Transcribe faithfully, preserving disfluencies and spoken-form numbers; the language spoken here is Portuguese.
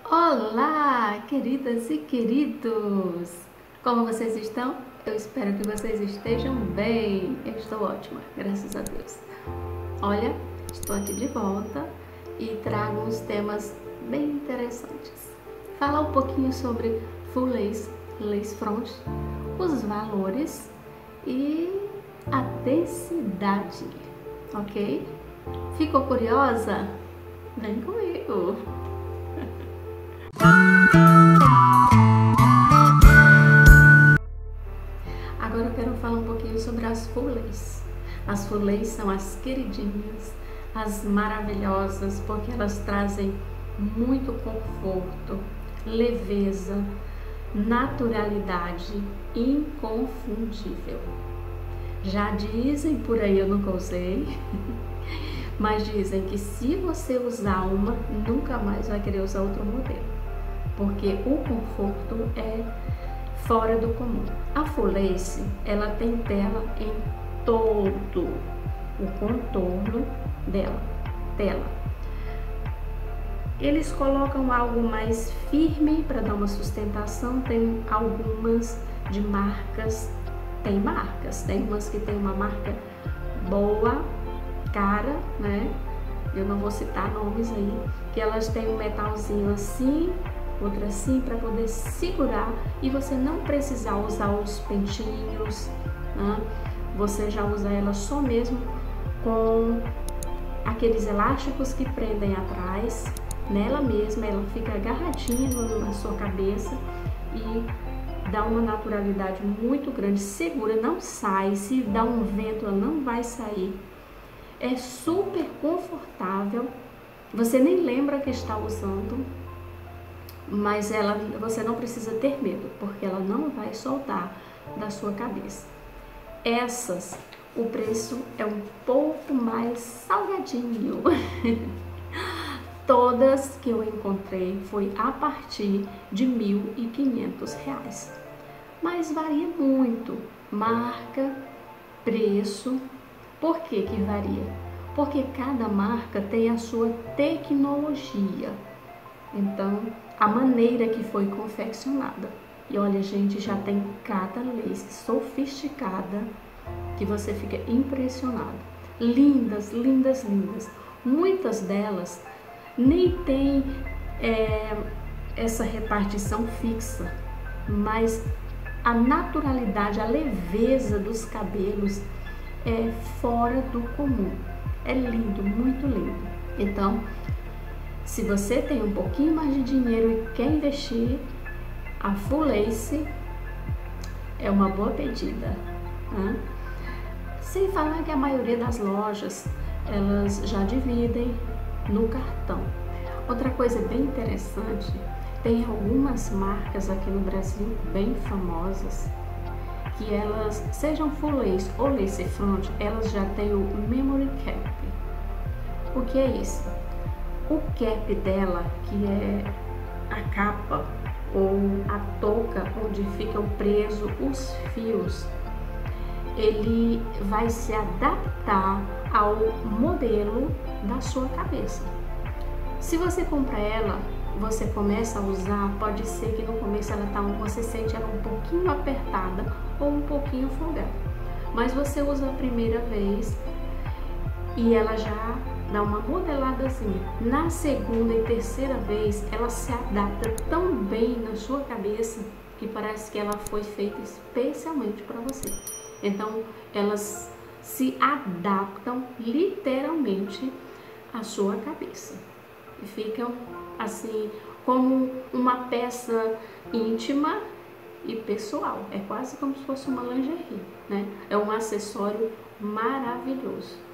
Olá, queridas e queridos! Como vocês estão? Eu espero que vocês estejam bem. Eu estou ótima, graças a Deus. Olha, estou aqui de volta e trago uns temas bem interessantes. Falar um pouquinho sobre full lace, lace front, os valores e a densidade, ok? Ficou curiosa? Vem comigo! Agora eu quero falar um pouquinho sobre as full lace. As full lace são as queridinhas, as maravilhosas, porque elas trazem muito conforto, leveza, naturalidade inconfundível. Já dizem por aí, eu nunca usei, mas dizem que se você usar uma, nunca mais vai querer usar outro modelo, porque o conforto é fora do comum. A full lace, ela tem tela em todo o contorno dela, tela. Eles colocam algo mais firme para dar uma sustentação. Tem algumas de marcas, tem marcas, tem umas que tem uma marca boa, cara, né? Eu não vou citar nomes aí, que elas têm um metalzinho assim, outra assim, para poder segurar e você não precisar usar os pentinhos, né? Você já usa ela só mesmo com aqueles elásticos que prendem atrás, nela mesma, ela fica agarradinha na sua cabeça e dá uma naturalidade muito grande, segura, não sai, se dá um vento ela não vai sair, é super confortável, você nem lembra que está usando, mas ela, você não precisa ter medo, porque ela não vai soltar da sua cabeça. Essas, o preço é um pouco mais salgadinho. Todas que eu encontrei foi a partir de mil e quinhentos reais. Mas varia muito, marca, preço. Por que que varia? Porque cada marca tem a sua tecnologia. Então, a maneira que foi confeccionada. E olha, gente, já tem cada lace sofisticada que você fica impressionado. Lindas, lindas, lindas. Muitas delas nem tem é, essa repartição fixa, mas a naturalidade, a leveza dos cabelos é fora do comum. É lindo, muito lindo. Então, se você tem um pouquinho mais de dinheiro e quer investir, a full lace é uma boa pedida. Né? Sem falar que a maioria das lojas, elas já dividem no cartão. Outra coisa bem interessante, tem algumas marcas aqui no Brasil bem famosas, que elas, sejam full lace ou lace front, elas já têm o memory cap. O que é isso? O cap dela, que é a capa ou a touca onde ficam presos os fios, ele vai se adaptar ao modelo da sua cabeça. Se você compra ela, você começa a usar, pode ser que no começo ela tá, você sente ela um pouquinho apertada ou um pouquinho folgada, mas você usa a primeira vez e ela já dá uma modeladazinha. Na segunda e terceira vez, ela se adapta tão bem na sua cabeça que parece que ela foi feita especialmente para você. Então, elas se adaptam literalmente à sua cabeça e ficam assim como uma peça íntima e pessoal. É quase como se fosse uma lingerie, né? É um acessório maravilhoso.